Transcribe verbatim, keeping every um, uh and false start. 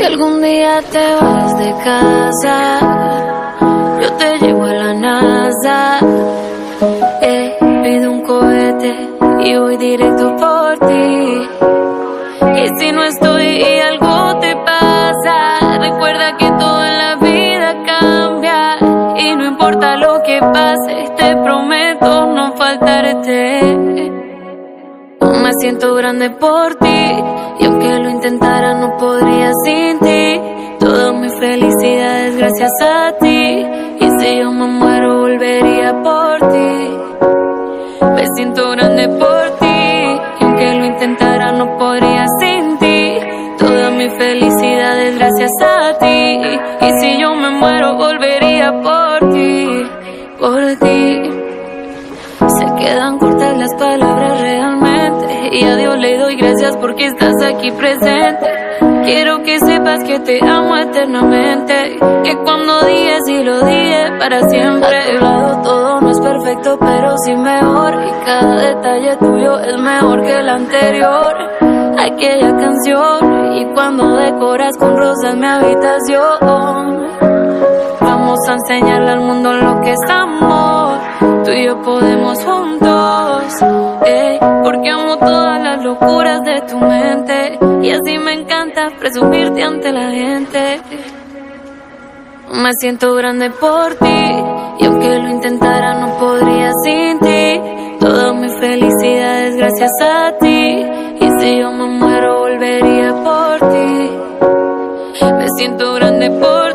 algún día te vas de casa, yo te llevo a la NASA. Eh, pido un cohete y voy directo por ti. Y si no estoy y algo te pasa, recuerda que todo en la vida cambia. Y no importa lo que pase, te prometo no faltarte. Me siento grande por ti, y aunque lo intentara no podría sin ti. Toda mi felicidad es gracias a ti, y si yo me muero volvería por ti. Me siento grande por ti, y aunque lo intentara no podría sin ti. Toda mi felicidad es gracias a ti, y si yo me muero volvería por ti, por ti. Se quedan cortas las palabras realmente, y a Dios le doy gracias porque estás aquí presente. Quiero que sepas que te amo eternamente, que cuando dije sí lo dije para siempre. A tu lado todo no es perfecto, pero sí mejor, y cada detalle tuyo es mejor que el anterior. Aquella canción, y cuando decoras con rosas mi habitación. Vamos a enseñarle al mundo lo que es amor, tú y yo podemos juntos, eh, porque amo todas las locuras de tu mente, y así me encanta presumirte ante la gente. Me siento grande por ti, y aunque lo intentara no podría sin ti. Toda mi felicidad es gracias a ti, y si yo me muero volvería por ti. Me siento grande por ti.